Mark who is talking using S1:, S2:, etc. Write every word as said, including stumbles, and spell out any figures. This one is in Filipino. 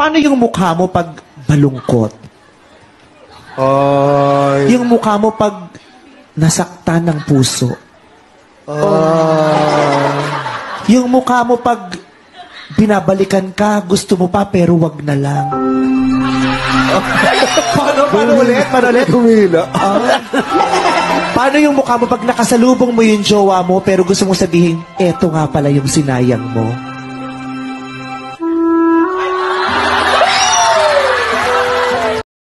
S1: Paano yung mukha mo pag balungkot?
S2: Ay.
S1: Yung mukha mo pag nasaktan ng puso?
S2: Ay.
S1: Yung mukha mo pag binabalikan ka, gusto mo pa pero wag na lang? paano, paano ulit? Paano ulit?
S2: Humila.
S1: Ah. Paano yung mukha mo pag nakasalubong mo yung jowa mo pero gusto mong sabihin, eto nga pala yung sinayang mo?